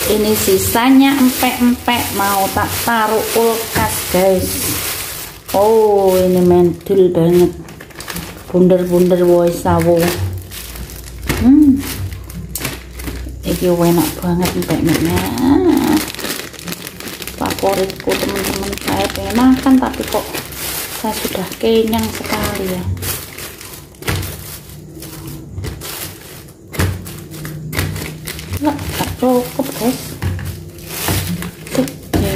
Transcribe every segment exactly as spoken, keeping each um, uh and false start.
Ini sisanya empek-empek mau tak taruh kulkas guys. Oh ini mentil banget, bunder-bunder woi sawo. Hmm, ini enak banget empek-empeknya. Favoritku teman-teman, saya pengen makan tapi kok saya sudah kenyang sekali ya. Nggak, nggak cukup guys. Oke,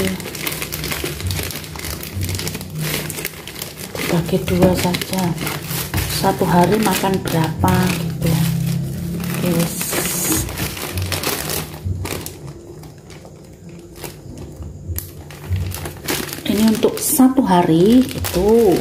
dibagi dua saja, satu hari makan berapa gitu. Guys, ini untuk satu hari gitu.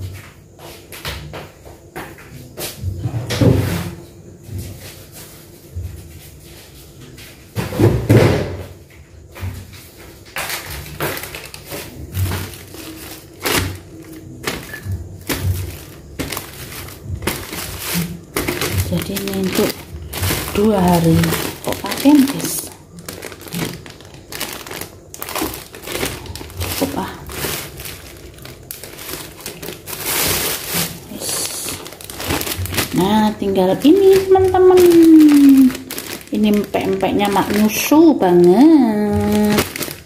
Jadi ini untuk dua hari. Kok pakai guys? Cukup ah. Yes. Nah tinggal ini teman-teman. Ini empek-empeknya mak nyusu banget.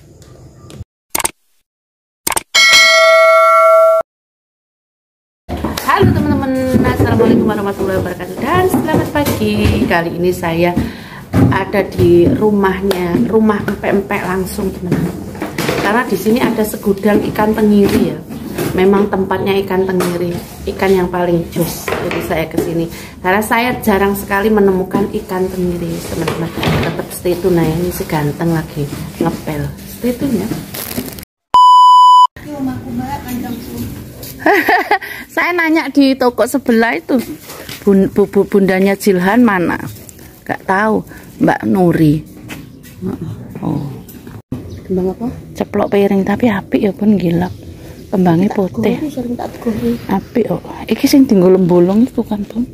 Halo teman-teman, assalamualaikum warahmatullahi wabarakatuh dan selamat pagi. Kali ini saya ada di rumahnya, rumah empek-empek langsung teman-teman. Karena di sini ada segudang ikan tenggiri ya. Memang tempatnya ikan tenggiri, ikan yang paling jos. Jadi saya kesini karena saya jarang sekali menemukan ikan tenggiri teman-teman. Dapat stay tune, nah ini si ganteng lagi ngepel. Stay tune ya. Saya nanya di toko sebelah itu, bun, bu, bu, bundanya Jilhan mana? Gak tahu, Mbak Nuri. Oh, kembang apa? Ceplok piring tapi apik ya pun gila. Kembangnya putih. Apik oh. Iki sing tinggal lembolong itu kan pun.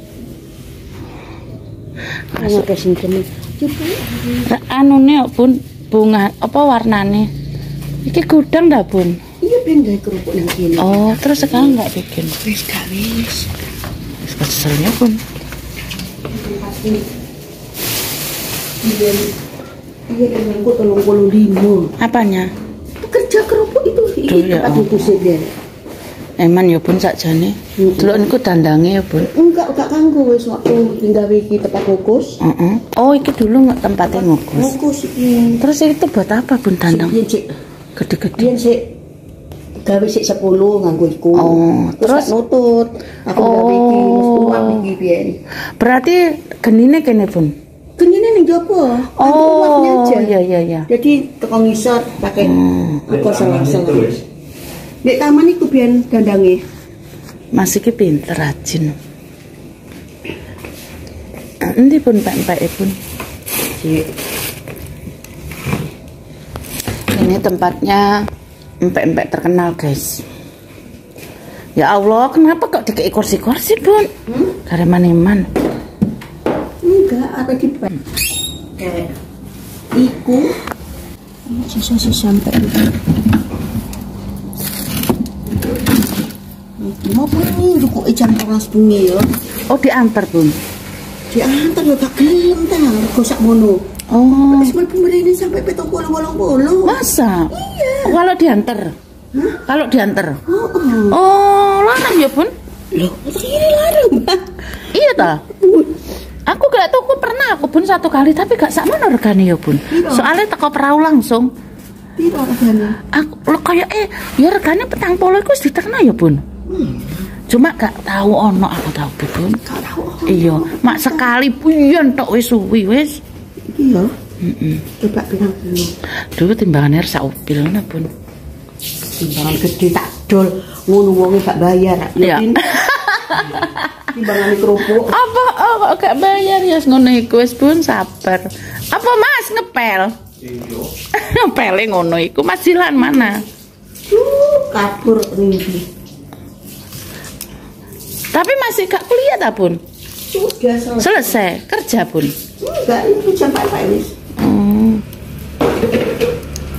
Masuk ke sini. Anu nih pun bunga apa warnanya? Iki gudang dah bun. Iya pindah kerupuk yang gini. Oh, terus sekarang nggak bikin? Wis garis. Keselnya pun. Pasti. Iya, iya temanku tolong puluh lima. Apanya? Kerja kerupuk itu. Iya. Aduh kusir deh. Eman ya pun sakjane. Delok niku dandange ya pun. Enggak, enggak kanggo wis waktu tinggal iki tempat ngukus. Heeh. Oh, iki dulu nggak tempatnya ngukus. Ngukus iki. Terus itu buat apa pun dandang? Gede-gede. Biyen sik gawe sik sepuluh nganggo iku. Oh, terus, terus nutut. Aku oh. gawe iki mesti uang iki biyen. Berarti genine kene pun. Genine ning jopo. Oh, iya iya iya. Jadi teko ngisor pakai hmm. apa salah-salah. Nek taman iku biyen dandange. Mas iki pinter rajin. Endi pun pempek pun. Ini tempatnya empek-empek terkenal guys. Ya Allah, kenapa kok dikei kursi-kursi bun? Hmm? Dari mana-mana? Enggak, apa di ban? Kayak iku sisa-sisa sampai mau bunyi duku jam keras bunyi ya. Oh diantar bun? Diantar ya gak gelem ta, gosak mono. Oh. Semua pemberian sampai petong bolong bolong. Masa? Iya. Kalau diantar? Hah? Kalau diantar? Oh, oh. Oh, larang ya bun? Loh, ini larang bang. Iya ta? Aku gak tahu, aku pernah aku pun satu kali tapi gak sama regane ya bun. Iya. Soalnya teko perahu langsung. Iya regane. Aku lo kayak eh ya regane petang polo iku wis diterna ya bun. Hmm. Cuma gak tahu ono aku tahu bun. Gak tahu. Iya, mak sekali puyon tok wis suwi wis. Iya. Heeh. Coba bilang dulu. Dulu timbangannya sak upil nah pun. Timbangan gede tak dol, ngono wonge gak bayar. Iya. Timbangan kerupuk. Apa oh, kok gak bayar ya ngono iku wis pun sabar. Apa Mas ngepel? Iya. Ngepele ngono iku Mas Jilan mana? Uh, kabur ringgi. Tapi masih gak kuliah ta pun? Sudah selesai. Selesai kerja pun. Enggak, itu jam empat wis. Hmm.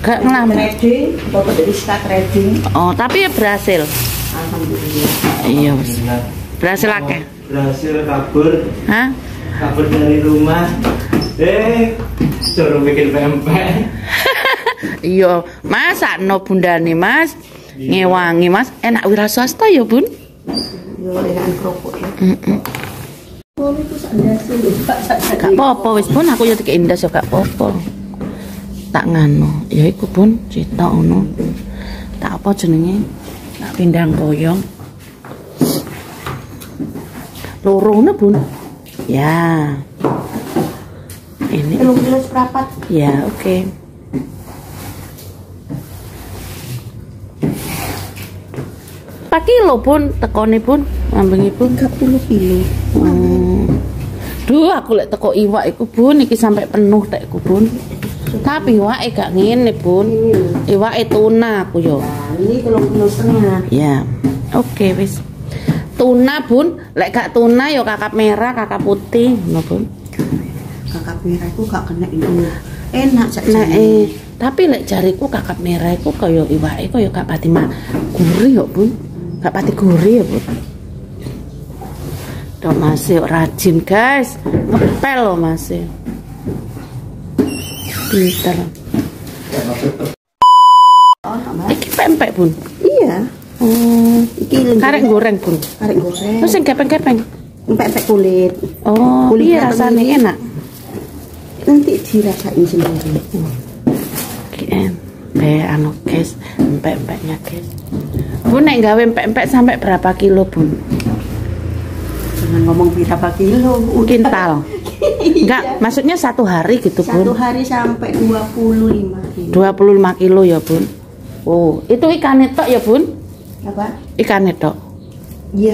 Gak ngelamar. Trading, bapak dari Rizka Trading. Oh, tapi ya berhasil. Alhamdulillah. Iya, wis. Berhasil akeh. Berhasil kabur. Hah? Kabur dari rumah. Eh, suruh bikin pempek. Iya, masak no bundane, Mas. Ngewangi, Mas. Enak wira swasta ya, Bun. Yo enakan kerupuk ya. Heeh. Oh, itu sak ndase lho, Pak. Gak apa-apa wis, Bun. Aku ya dikek indas ya gak apa-apa. Tak ngano, ya iku Bun, cita ngono. Tak apa jenenge? Tak pindang koyong. Lorone, Bun. Ya. Ini. Telung kilo seprapat. Ya, oke. Okay. Pak kilo Bun, tekone Bun, ngambengi Bun. tiga puluh kilo. Hmm. Duh, aku lek teko iwak iku Bun, iki sampai penuh tek iku Bun. Tapi iwake gak ngene Bun. Iwake tuna aku yo. Nah, ini telung kilo setengah. Ya. Oke, okay, wis. Tuna Bun, lek gak tuna yo kakap merah, kakap putih, ngono Bun. Kakap merah itu gak kena ini. Enak sak Nah, eh, tapi lek jariku kakap merah iku kaya iwake kaya gak pati mah gurih yo Bun. Gak pati gurih ya Bun. Dok masih rajin guys, ngepel loh masih. Pinter. Iki pempek Bun. Iya. Oh, Iki karek goreng Bun. Karek goreng. Terus yang kepeng-kepeng. Empek-empek kulit. Oh, Kulit iya rasanya ini. enak. Nanti dirasain sendiri. Kien, be anu guys, empek-empeknya guys. Bun nek gawe empek-empek sampai berapa kilo Bun? Jangan ngomong berapa kilo. Kintal. Enggak, maksudnya satu hari gitu Bun. Satu hari sampai dua puluh lima kilo. dua puluh lima kilo ya Bun. Oh, itu ikan tok ya Bun? Apa? Ikan tok. Ya.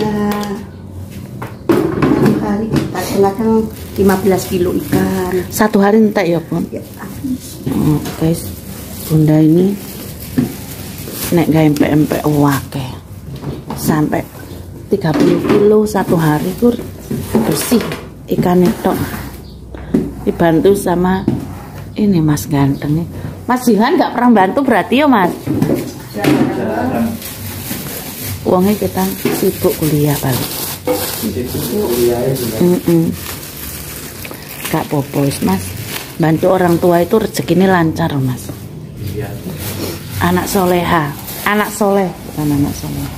Satu hari kadang-kadang lima belas kilo ikan. Satu hari entek ya Bun. Ya, habis. Oh, guys, Bunda ini nek gawe empek-empek wake. Sampai tiga puluh kilo satu hari kur bersih ikan tok. Dibantu sama ini Mas ganteng. Mas Jihan nggak pernah bantu berarti ya Mas? Jarang. Uangnya kita sibuk kuliah balik. Sibuk kuliahnya juga. Mm -mm. Gak popos Mas. Bantu orang tua itu rezekinya lancar Mas. Iya. Anak soleha, anak soleh bukan anak soleh.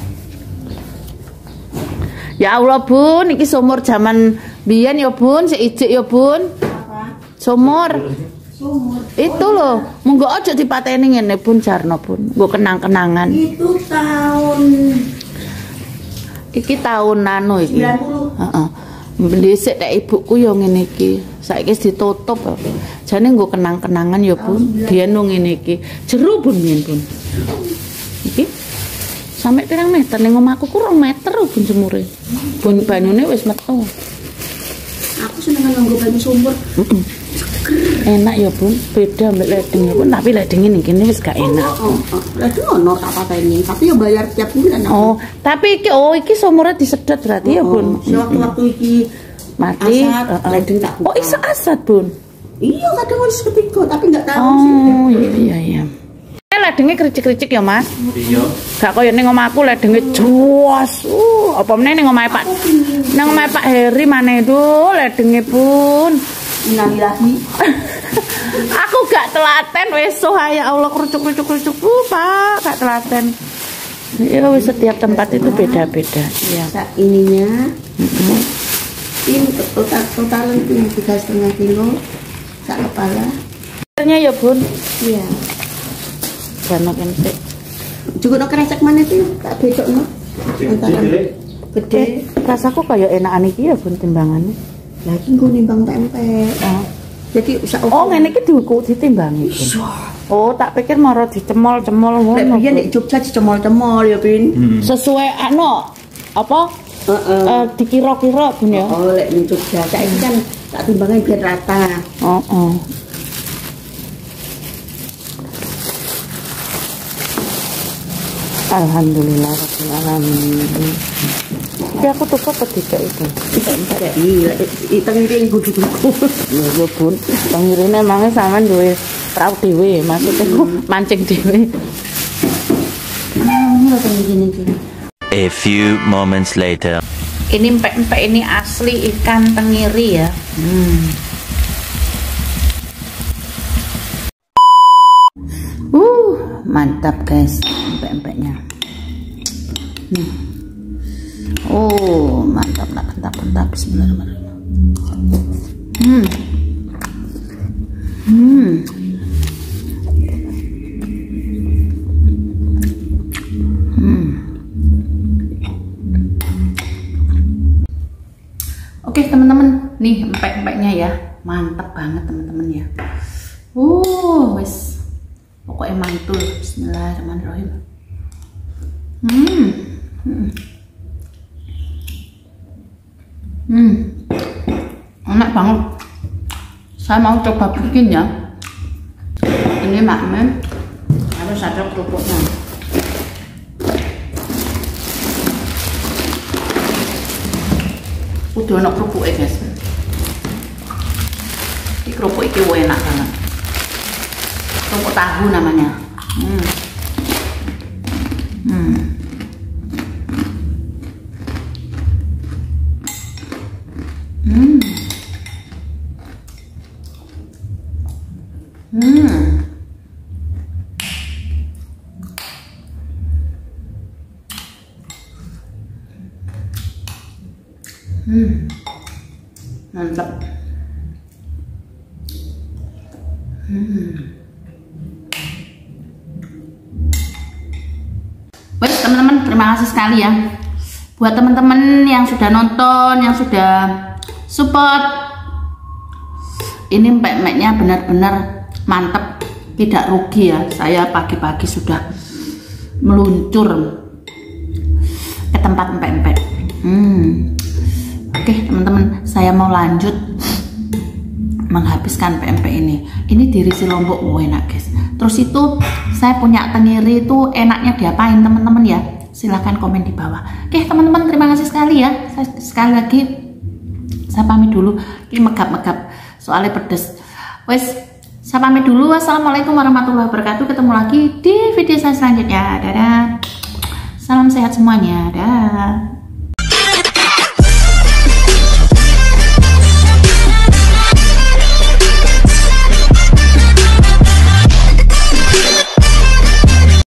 Ya Allah Bun, iki sumur zaman biyen ya Bun, seijik ya Bun. Apa? Sumur. Sumur. Itu loh, monggo aja dipateni ngene Bun Jarno Bun. Nggo kenang-kenangan. Itu tahun Iki tahun nano iki. sembilan puluh. Heeh. Dhisik nek ibuku ya ngene iki. Saiki wis ditutup. Jane nggo kenang-kenangan ya Bun. Biyen nang ngene iki. Jero Bun biyen Bun. Iki sampai pirang meter ning omahku kurang meter lho Bun sumure. Bun banyune wis metu. Aku seneng nganggo banyu sumur. Heeh. Enak ya Bun, beda mbek ledeng ya Bun, tapi ledeng ini kene wis gak enak. Oh, oh. Ledeng ono tak pateni, tapi ya bayar tiap bulan. Aku. Oh, tapi iki oh iki sumurnya disedot berarti ya Bun. Sewaktu-waktu iki Mati. asat, uh, uh. ledeng tak buka. Oh, isa asat Bun. Iya, kadang harus ketiga, tapi nggak tahu sih. Oh, iya iya iya. Eh ledenge kricik-kricik ya Mas. Iya. Gak koyo ning omahku ledenge juas. Uh, apa meneh ning omahe Pak. Ning omahe Pak Heri maneh tuh ledenge Bun. Innalillahi. Aku gak telaten wis so ya Allah kerucuk-kerucuk-kerucuk uh, Pak, gak telaten. Ya wis setiap tempat itu beda-beda. Iya. Sak ininya. Heeh. Ini total total itu tiga setengah kilo. Sak kepala. Ternyata ya Bun. Iya. Jano kentek. Juga no kresek mana itu? Tak bedok no. Antara gede. Eh, rasaku kayak enakan iki ya Bun timbangannya. Lagi gue nimbang pempek. Oh. Jadi usah Oh, ngene iki diukur ditimbangi. Bun. Oh, tak pikir maro dicemol-cemol Lek ngono. biyen nek Jogja dicemol-cemol ya, Bin. Hmm. Sesuai anu apa? Heeh. Eh, dikira-kira Bun ya. Oh, lek ning Jogja saiki kan tak timbangnya biar rata. Oh, oh. Alhamdulillah rabbil alamin. Iki aku tuku petiga itu. Entar ya. Iya, itu ngiring gudu-gudu. Ya yo Bun, pengirine emangnya sampean duwe Rau dewe maksudnya hmm. mancing dewe. Ah, ini loh gini-gini. A few moments later. Ini empek-empek ini asli ikan tenggiri ya. Hmm. Uh, mantap guys empek-empeknya. Hmm. Oh, mantap lah, kentap-kentap. Bismillahirrahmanirrahim. Hmm. Hmm. Hmm. Oke teman-teman, nih empek-empeknya ya, mantap banget teman-teman ya. Uh, wes, pokoknya mantul. Bismillahirrahmanirrahim. Hmm. Hmm. Hmm. Enak banget. Saya mau coba bikin ya. Ini makmen harus ada kerupuknya. Udah enak kerupuknya guys. Ini kerupuk ini enak banget. Kerupuk tahu namanya. Hmm. Hmm. Hmm. Hmm. Hmm. Mantap. Hmm. Baik teman-teman, terima kasih sekali ya buat teman-teman yang sudah nonton, yang sudah support. Ini empek-empeknya benar-benar mantap, tidak rugi ya. Saya pagi-pagi sudah meluncur ke tempat empek-empek. Hmm. Oke teman-teman, saya mau lanjut menghabiskan empek-empek ini. Ini dirisi lombok, oh, enak guys. Terus itu saya punya tenggiri itu enaknya diapain teman-teman ya? Silahkan komen di bawah. Oke teman-teman, terima kasih sekali ya. Saya, sekali lagi saya pamit dulu. Ini megap-megap soalnya pedes. Wes, saya pamit dulu. Wassalamualaikum warahmatullahi wabarakatuh. Ketemu lagi di video saya selanjutnya. Dadah. Salam sehat semuanya. Dadah.